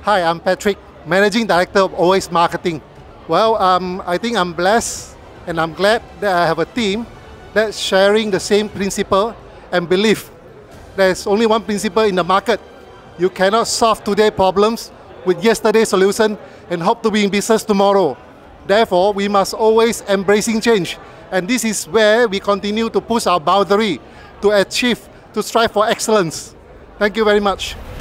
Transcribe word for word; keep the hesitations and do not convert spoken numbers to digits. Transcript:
Hi, I'm Patrick, Managing Director of O S Marketing. Well, um, I think I'm blessed and I'm glad that I have a team that's sharing the same principle and belief. There's only one principle in the market. You cannot solve today's problems with yesterday's solution and hope to be in business tomorrow. Therefore, we must always embracing change. And this is where we continue to push our boundary to achieve, to strive for excellence. Thank you very much.